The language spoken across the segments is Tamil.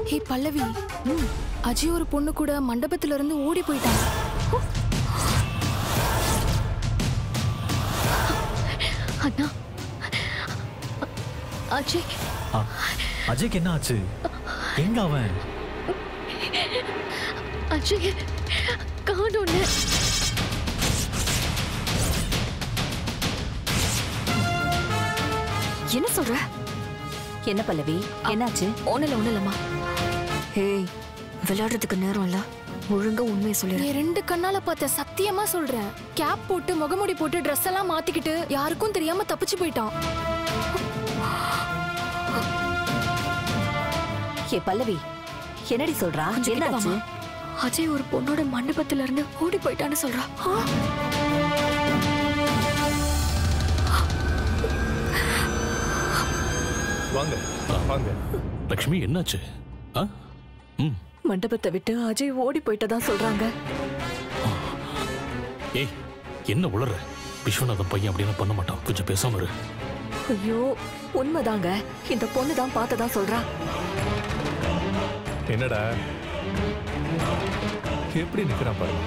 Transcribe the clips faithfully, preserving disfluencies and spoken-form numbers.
ஹே பல்லவி, அஜய் ஒரு பொண்ணு கூட மண்டபத்துல இருந்து ஓடி போயிட்டான். அண்ணா, அஜய் அஜய்க்கு என்ன ஆச்சு? எங்க அவன்? அஜய் காணோன்னு. என்ன சொல்ற? என்ன பல்லவி, என்னாச்சு? ஒண்ணுல ஒண்ணுலம்மா. ஏய், விளையாடுறதுக்கு நேரம் இல்ல, ஒழுங்கா உண்மையை சொல்லு. நீ ரெண்டு கண்ணால பார்த்த, சத்தியமா சொல்றேன். கேப் போட்டு முகமுடி போட்டு ட்ரெஸ் எல்லாம் மாத்திக்கிட்டு யாருக்கும் தெரியாம தப்பிச்சு போயிட்டான். ஏ பல்லவி, என்னடி சொல்றா? என்னாச்சு? அஜய் ஒரு பொண்ணோட மண்டபத்துல இருந்து ஓடி போயிட்டான்னு சொல்றா. வாங்க வாங்க. லக்ஷ்மி, என்னாச்சு? மண்டபத்தை விட்டு அஜய் ஓடி போயிட்டதா சொல்றாங்க. ஏய், என்ன உளற? விஸ்வநாதன் பையன் அப்படின்னா பண்ண மாட்டான். கொஞ்சம் பேசாம இரு. ஐயோ, உண்மைதாங்க. இந்த பொண்ணு தான் பார்த்ததா சொல்றா. என்னடா எப்படி நிக்கிறான் பாரு.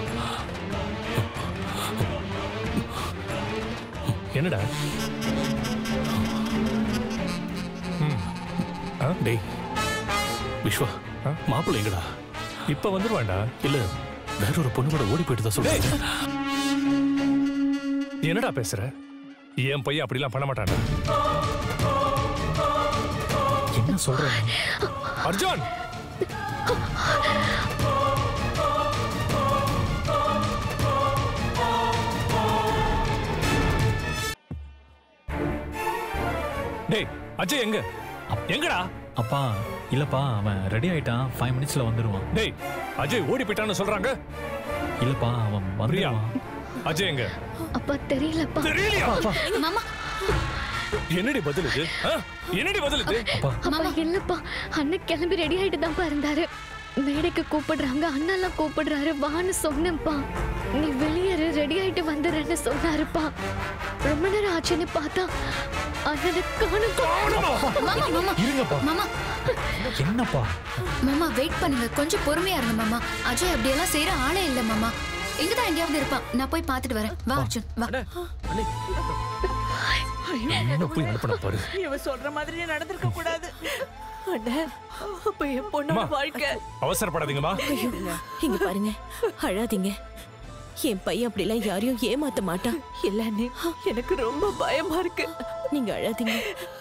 என்னடா? டேய் விஸ்வா, மாப்பிள்ளை எங்கடா? இப்ப வந்துருவாண்டா. இல்ல, வேற ஒரு பொண்ணு கூட ஓடி போயிட்டு தான் சொல்றேன். என்னடா பேசுற? என் பையன் அப்படிலாம் பண்ண மாட்டான்டா. என்ன சொல்ற அர்ஜுன்? டேய், அஜய் எங்க? எங்கடா? அப்பா, இல்லப்பா, அவன் ரெடி ஆயிட்டான். ஃபைவ் மினிட்ஸ்ல வந்துருவான். டேய், அஜய் ஓடி போயிட்டான்னு சொல்றாங்க. இல்லப்பா, அவன் வந்துருவான். அஜய் எங்க? அப்பா தெரியலப்பா. தெரியலையா? மாமா, என்னடி பதில் இது? என்னடி பதில் இது? அப்பா இல்லப்பா, அண்ணன் கிளம்பி ரெடி ஆயிட்டு தான்ப்பா இருந்தாரு. மேடைக்கு கூப்பிடுறாங்க, அண்ணெல்லாம் கூப்பிடுறாரு, வான்னு சொன்னேன்ப்பா. நீ வெளியேறு, ரெடி ஆயிட்டு வந்துடுறேன்னு சொன்னாருப்பா. ரொம்ப நேரம் ஆச்சுன்னு பார்த்தா அண்ணனை காணும். இருங்கப்பா. மாமா என்னப்பா? மாமா வெயிட் பண்ணுங்க, கொஞ்சம் பொறுமையா இருங்க மாமா. அஜய் அப்படியெல்லாம் செய்யற ஆளே இல்ல மாமா. எங்கதான் எங்கேயாவது இருப்பான். நான் போய் பார்த்துட்டு வரேன். வா அர்ஜுன், வா. என்ன போய் அனுப்பின பாரு. இவன் சொல்ற மாதிரி நடந்திருக்க கூடாது. அண்ணே, அப்ப என் பொண்ணோட வாழ்க்கை. அவசரப்படாதீங்கம்மா. இங்க பாருங்க, அழாதீங்க. என் பையன் அப்படிலாம் யாரையும் ஏமாத்த மாட்டான். இல்ல அண்ணே, எனக்கு ரொம்ப பயமா இருக்கு. நீங்க அழாதீங்க.